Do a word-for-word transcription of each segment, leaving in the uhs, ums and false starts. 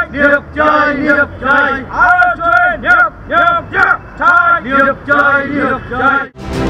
নিয়োগ চাই নিয়োগ চাই আরো জোরে নিয়োগ নিয়োগ চাই নিয়োগ চাই নিয়োগ চাই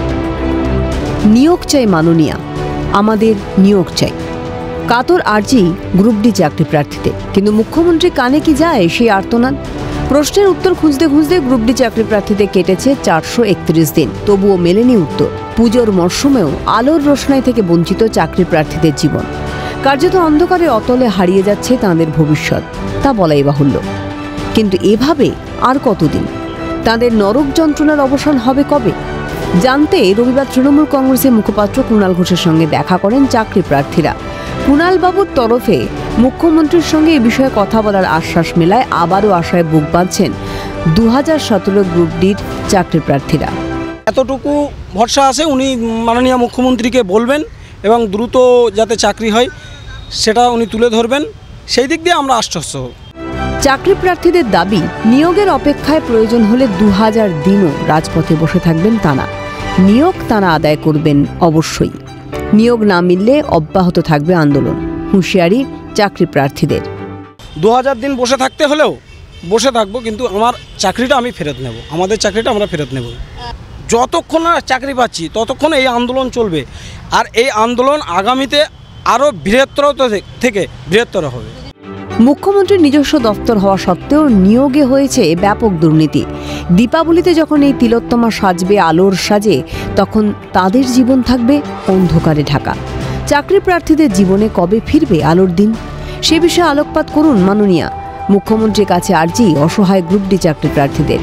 নিয়োগ চাই মাননীয়া আমাদের নিয়োগ চাই কাতর আর্জি গ্রুপ ডি চাকরি প্রার্থীদের কিন্তু মুখ্যমন্ত্রী কানে কি যায় সেই আর্তনাদ প্রশ্নের উত্তর খুঁজতে খুঁজতে গ্রুপ ডি চাকরি প্রার্থীদের কেটেছে চারশো একত্রিশ দিন তবুও মেলেনি উত্তর পুজোর মরশুমেও আলোর রোশনাই থেকে বঞ্চিত চাকরি প্রার্থীদের জীবন কার্যত অন্ধকারে অতলে হারিয়ে যাচ্ছে তাঁদের ভবিষ্যৎ তা বলাই বাহুল্য কিন্তু এভাবে আর কতদিন তাঁদের নরক যন্ত্রণার অবসান হবে কবে জানতে রবিবার তৃণমূল কংগ্রেসের মুখপাত্র কুণাল ঘোষের সঙ্গে দেখা করেন চাকরি প্রার্থীরা কুণাল বাবুর তরফে মুখ্যমন্ত্রীর সঙ্গে এ বিষয়ে কথা বলার আশ্বাস মেলায় আবারও আশায় বুক বাঁধছেন দু হাজার সতেরো গ্রুপ ডির চাকরি প্রার্থীরা এতটুকু ভরসা আছে উনি মাননীয় মুখ্যমন্ত্রীকে বলবেন এবং দ্রুত যাতে চাকরি হয় সেটা উনি তুলে ধরবেন সেই দিক দিয়ে আমরা আশ্বস্ত হব চাকরি প্রার্থীদের দাবি নিয়োগের অপেক্ষায় প্রয়োজন হলে দু হাজার দিনও রাজপথে বসে থাকবেন তাঁরা নিয়োগ তাঁরা আদায় করবেন অবশ্যই নিয়োগ না মিললে অব্যাহত থাকবে আন্দোলন হুঁশিয়ারি চাকরি প্রার্থীদের দু হাজার দিন বসে থাকতে হলেও বসে থাকবো কিন্তু আমার চাকরিটা আমি ফেরত নেব আমাদের চাকরিটা আমরা ফেরত নেব যতক্ষণ না চাকরি পাচ্ছি ততক্ষণ এই আন্দোলন চলবে আর এই আন্দোলন আগামীতে আরও বৃহত্তর থেকে বৃহত্তর হবে মুখ্যমন্ত্রীর নিজস্ব দফতর হওয়া সত্ত্বেও নিয়োগে হয়েছে ব্যাপক দুর্নীতি দীপাবলিতে যখন এই তিলোত্তমা সাজবে আলোর সাজে তখন তাদের জীবন থাকবে অন্ধকারে ঢাকা চাকরি প্রার্থীদের জীবনে কবে ফিরবে আলোর দিন সে বিষয়ে আলোকপাত করুন মাননীয়া মুখ্যমন্ত্রীর কাছে আর্জি অসহায় গ্রুপ ডি চাকরি প্রার্থীদের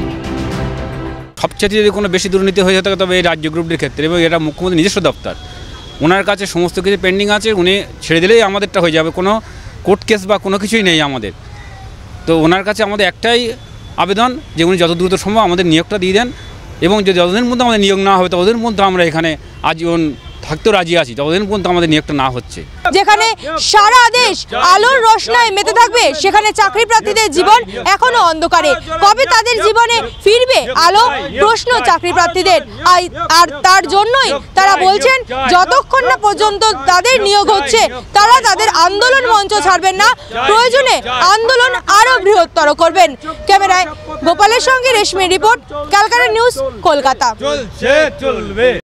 সবচেয়ে যদি কোনো বেশি দুর্নীতি হয়ে থাকে তবে এই রাজ্য গ্রুপ ডির ক্ষেত্রে এবং এটা মুখ্যমন্ত্রীর নিজস্ব দপ্তর ওনার কাছে সমস্ত কিছু পেন্ডিং আছে উনি ছেড়ে দিলেই আমাদেরটা হয়ে যাবে কোনো কোর্ট কেস বা কোনো কিছুই নেই আমাদের তো ওনার কাছে আমাদের একটাই আবেদন যে উনি যত দ্রুত সম্ভব আমাদের নিয়োগটা দিয়ে দেন এবং যদি যতদিন মধ্যে আমাদের নিয়োগ না হবে ততদিন মধ্যে আমরা এখানে আজীবন থাকতেও রাজি আছি যতদিন পর্যন্ত আমাদের নিয়োগটা না হচ্ছে যেখানে সারা দেশ আলোর রোশনায় মেতে থাকবে সেখানে চাকরি প্রার্থীদের জীবন এখনো অন্ধকারে কবে তাদের জীবনে ফিরবে আলো প্রশ্ন চাকরি প্রার্থীদের আর তার জন্যই তারা বলছেন যতক্ষণ না পর্যন্ত তাদের নিয়োগ হচ্ছে তারা তাদের আন্দোলন মঞ্চ ছাড়বেন না প্রয়োজনে আন্দোলন আরো বৃহত্তর করবেন ক্যামেরায় গোপালের সঙ্গে রেশমি রিপোর্ট ক্যালকাটা নিউজ কলকাতা।